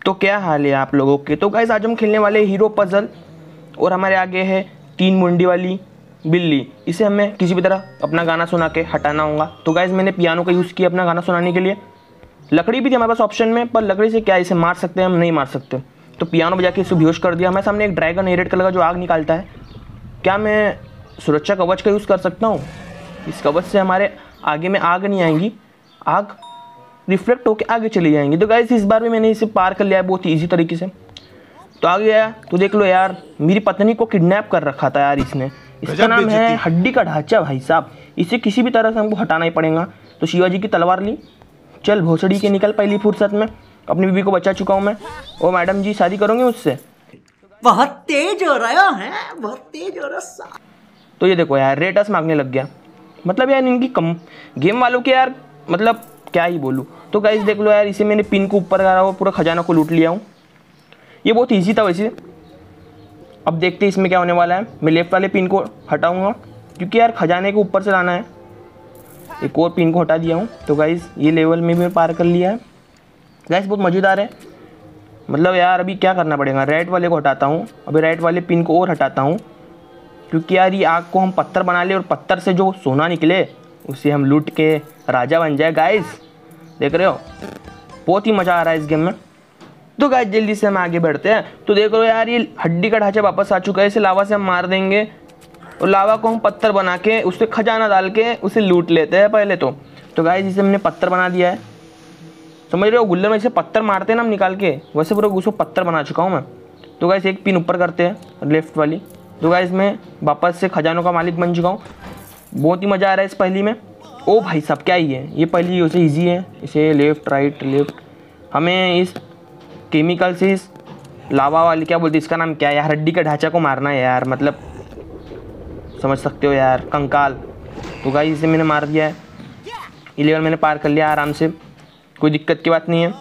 तो क्या हाल है आप लोगों के। तो गाइस आज हम खेलने वाले हीरो पजल और हमारे आगे है 3 मुंडी वाली बिल्ली। इसे हमें किसी भी तरह अपना गाना सुना के हटाना होगा। तो गाइस मैंने पियानो का यूज़ किया अपना गाना सुनाने के लिए। लकड़ी भी थी हमारे पास ऑप्शन में, पर लकड़ी से क्या इसे मार सकते हैं, हम नहीं मार सकते। तो पियानो बजा के इसे बेहोश कर दिया। हमारे सामने एक ड्रैगन है रेड कलर का जो आग निकालता है। क्या मैं सुरक्षा कवच का यूज़ कर सकता हूँ? इस कवच से हमारे आगे में आग नहीं आएंगी, आग रिफ्लेक्ट होकर आगे चली जाएंगी। तो गाइस इस बार भी मैंने इसे पार कर लिया है बहुत ही ईजी तरीके से। तो आगे आया तो देख लो यार, मेरी पत्नी को किडनैप कर रखा था यार इसने। इसका नाम है हड्डी का ढांचा भाई साहब। इसे किसी भी तरह से हमको हटाना ही पड़ेगा। तो शिवाजी की तलवार ली, चल भोसड़ी के निकल पहली फुर्सत में। अपनी बीवी को बचा चुका हूँ मैं। ओ मैडम जी शादी करोगे उससे? बहुत तेज हो रहा है, बहुत तेज हो रहा। तो ये देखो यार रेटस मांगने लग गया। मतलब यार इनकी कम गेम वालों के यार, मतलब क्या ही बोलूँ। तो गाइस देख लो यार, इसे मैंने पिन को ऊपर करा हुआ पूरा खजाना को लूट लिया हूँ। ये बहुत ईजी था वैसे। अब देखते हैं इसमें क्या होने वाला है। मैं लेफ्ट वाले पिन को हटाऊँगा क्योंकि यार खजाने को ऊपर से लाना है। एक और पिन को हटा दिया हूँ। तो गाइस ये लेवल में भी पार कर लिया है। गाइस बहुत मज़ेदार है। मतलब यार अभी क्या करना पड़ेगा, राइट वाले को हटाता हूँ, अभी राइट वाले पिन को और हटाता हूँ क्योंकि यार ये आग को हम पत्थर बना ले और पत्थर से जो सोना निकले उसे हम लूट के राजा बन जाए। गाइस देख रहे हो, बहुत ही मज़ा आ रहा है इस गेम में। तो गाइस जल्दी से हम आगे बढ़ते हैं। तो देख लो यार ये हड्डी का ढांचा वापस आ चुका है। इसे लावा से हम मार देंगे और लावा को हम पत्थर बना के उससे खजाना डाल के उसे लूट लेते हैं पहले तो गाइस इसे हमने पत्थर बना दिया है। समझ रहे हो, गुल्लर में इसे पत्थर मारते हैं ना हम निकाल के, वैसे पूरा उसको पत्थर बना चुका हूँ मैं। तो गाइस एक पिन ऊपर करते हैं लेफ्ट वाली। तो गाइस मैं वापस से खजानों का मालिक बन चुका हूँ। बहुत ही मज़ा आ रहा है इस पहली में। ओ भाई साहब क्या ही है ये पहली, उसे ईजी है। इसे लेफ़्ट राइट लेफ़्ट, हमें इस केमिकल से इस लावा वाली क्या बोलते हैं इसका नाम क्या है यार, हड्डी का ढांचा को मारना है यार, मतलब समझ सकते हो यार, कंकाल। तो गाइस इसे मैंने मार दिया है। ये लेवल मैंने पार कर लिया आराम से, कोई दिक्कत की बात नहीं है।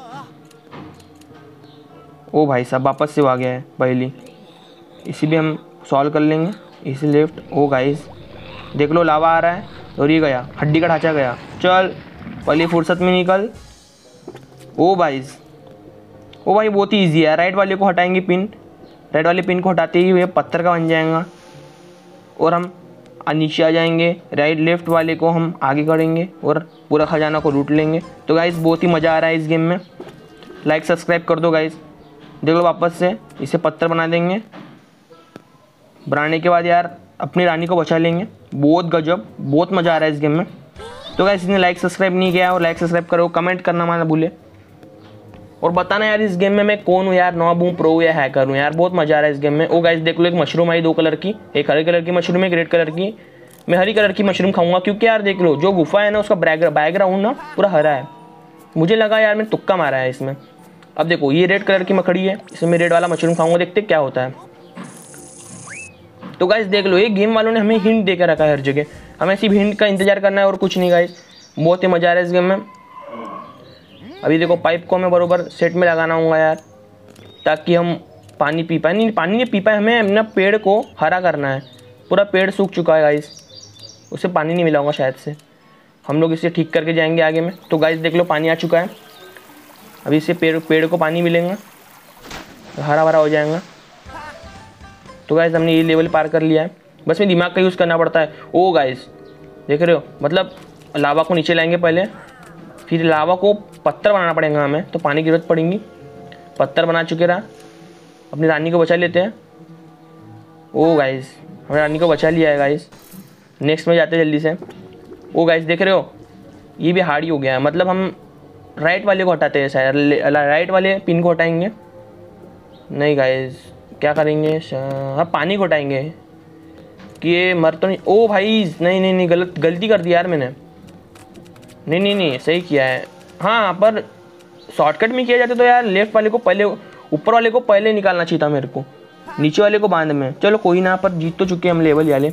ओ भाई साहब वापस से वो आ गया है पहली, इसी भी हम सॉल्व कर लेंगे। इसी लेफ्ट। ओ गाइस देख लो लावा आ रहा है और ये गया, हड्डी का ढांचा गया। चल पहली फुर्सत में निकल। ओ भाई बहुत ही ईजी है। राइट वाले को हटाएंगे पिन, राइट वाले पिन को हटाते ही ये पत्थर का बन जाएगा और हम नीचे आ जाएंगे। राइट लेफ्ट वाले को हम आगे करेंगे और पूरा खजाना को लूट लेंगे। तो गाइस बहुत ही मज़ा आ रहा है इस गेम में। लाइक सब्सक्राइब कर दो गाइस। देख लो वापस से इसे पत्थर बना देंगे। बनाने के बाद यार अपनी रानी को बचा लेंगे। बहुत गजब, बहुत मज़ा आ रहा है इस गेम में। तो गाइस इसने लाइक सब्सक्राइब नहीं किया और लाइक सब्सक्राइब करो, कमेंट करना मत भूले और बताना यार इस गेम में मैं कौन हूँ यार, नॉब हूँ, प्रो या हैकर हूँ यार। बहुत मज़ा आ रहा है इस गेम में। ओ गाइस देख लो एक मशरूम आई 2 कलर की, एक हरे कलर की मशरूम, एक रेड कलर की। मैं हरी कलर की मशरूम खाऊंगा क्योंकि यार देख लो जो गुफा है ना उसका बैकग्राउंड ना पूरा हरा है। मुझे लगा यार मैं तुक्का मारा है इसमें। अब देखो ये रेड कलर की मकड़ी है, इसमें मैं रेड वाला मशरूम खाऊंगा, देखते क्या होता है। तो गाइस देख लो ये गेम वालों ने हमें हिंट देकर रखा है हर जगह, हमें सिर्फ हिंट का इंतजार करना है और कुछ नहीं गाइस। बहुत ही मज़ा आ रहा है इस गेम में। अभी देखो पाइप को हमें बरोबर सेट में लगाना होगा यार, ताकि हम पानी पी पाए। पानी नहीं पी पाए, हमें अपना पेड़ को हरा करना है। पूरा पेड़ सूख चुका है गाइस, उसे पानी नहीं मिला होगा शायद से। हम लोग इसे ठीक करके जाएंगे आगे में। तो गाइस देख लो पानी आ चुका है। अभी इसे पेड़ को पानी मिलेगा, हरा भरा हो जाएगा। तो गाइस हमने ये लेवल पार कर लिया है। बस में दिमाग का यूज़ करना पड़ता है। ओ गाइस देख रहे हो, मतलब लावा को नीचे लाएंगे पहले, फिर लावा को पत्थर बनाना पड़ेगा हमें, तो पानी की जरूरत पड़ेगी। पत्थर बना चुके रहा, अपनी रानी को बचा लेते हैं। ओ गाइस हमने रानी को बचा लिया है गाइस। नेक्स्ट में जाते हैं जल्दी से। ओ गाइस देख रहे हो ये भी हार्ड ही हो गया है। मतलब हम राइट वाले को हटाते हैं शायद, राइट वाले पिन को हटाएंगे। नहीं गाइस क्या करेंगे, हाँ पानी को हटाएंगे कि ये मर तो नहीं। ओ भाई नहीं गलती कर दी यार मैंने। नहीं सही किया है। हाँ पर शॉर्टकट में किया जाता तो यार लेफ्ट वाले को पहले, ऊपर वाले को पहले निकालना चाहिए था मेरे को, नीचे वाले को बाद में। चलो कोई ना, पर जीत तो चुके हम लेवल वाले।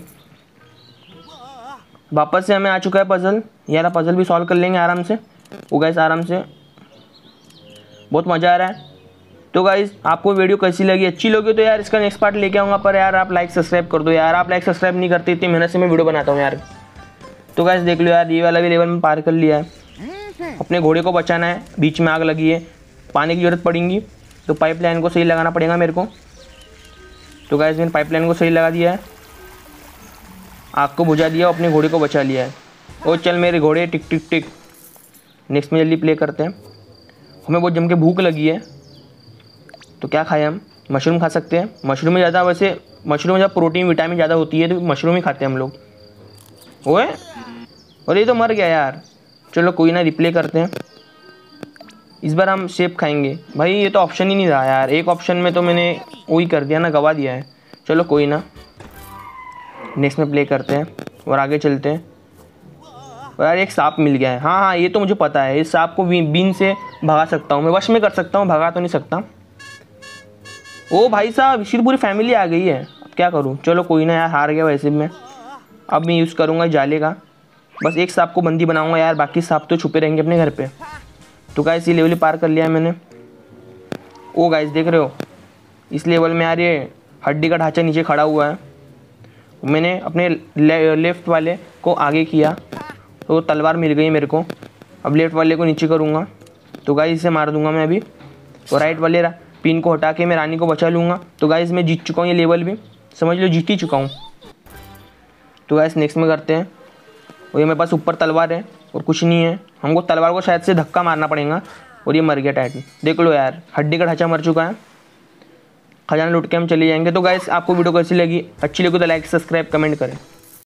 वापस से हमें आ चुका है पजल यार, पजल भी सॉल्व कर लेंगे आराम से। वो गाइस आराम से, बहुत मज़ा आ रहा है। तो गाइस आपको वीडियो कैसी लगी, अच्छी लगी तो यार इसका नेक्स्ट पार्ट लेके आऊँगा। पर यार आप लाइक सब्सक्राइब कर दो यार, आप लाइक सब्सक्राइब नहीं करते, इतनी मेहनत से मैं वीडियो बनाता हूँ यार। तो गाइस देख लो यार ये वाला भी लेवल में पार कर लिया है। अपने घोड़े को बचाना है, बीच में आग लगी है, पानी की ज़रूरत पड़ेगी। तो पाइपलाइन को सही लगाना पड़ेगा मेरे को। तो गाइस मैंने पाइपलाइन को सही लगा दिया है, आग को बुझा दिया, अपने घोड़े को बचा लिया है। ओ चल मेरे घोड़े, टिक टिक टिक। नेक्स्ट में जल्दी प्ले करते हैं। हमें बहुत जम के भूख लगी है, तो क्या खाएं हम? मशरूम खा सकते हैं। मशरूम में ज़्यादा, वैसे मशरूम में ज़्यादा प्रोटीन विटामिन ज़्यादा होती है, तो मशरूम ही खाते हैं हम लोग। ओए और ये तो मर गया यार। चलो कोई ना, रिप्ले करते हैं। इस बार हम सेब खाएंगे। भाई ये तो ऑप्शन ही नहीं रहा यार, एक ऑप्शन में तो मैंने वही कर दिया ना, गवा दिया है। चलो कोई ना, नेक्स्ट में प्ले करते हैं और आगे चलते हैं। और यार एक सांप मिल गया है। हाँ हाँ, ये तो मुझे पता है, इस सांप को बीन से भगा सकता हूँ मैं, वश में कर सकता हूँ, भगा तो नहीं सकता। ओ भाई साहब, इसकी पूरी फैमिली आ गई है। अब क्या करूँ? चलो कोई ना यार, हार गया वैसे भी मैं। अब मैं यूज़ करूँगा जाले का। बस एक सांप को बंदी बनाऊँगा यार, बाकी सांप तो छुपे रहेंगे अपने घर पे। तो गाइस ये लेवल पार कर लिया है मैंने। ओ गाइस देख रहे हो, इस लेवल में यार ये हड्डी का ढांचा नीचे खड़ा हुआ है। मैंने अपने लेफ़्ट वाले को आगे किया तो तलवार मिल गई मेरे को। अब लेफ़्ट वाले को नीचे करूँगा, तो गाइस इसे मार दूंगा मैं अभी। और राइट वाले पिन को हटा के मैं रानी को बचा लूँगा। तो गाइस मैं जीत चुका हूँ, ये लेवल भी समझ लो जीत ही चुका हूँ। तो गाइस नेक्स्ट में करते हैं। और ये मेरे पास ऊपर तलवार है और कुछ नहीं है, हमको तलवार को शायद से धक्का मारना पड़ेगा। और ये मर गया टाइटन, देख लो यार, हड्डी का ढांचा मर चुका है। खजाना लूट के हम चले जाएंगे। तो गाइस आपको वीडियो कैसी लगी? अच्छी लगी तो लाइक सब्सक्राइब कमेंट करें।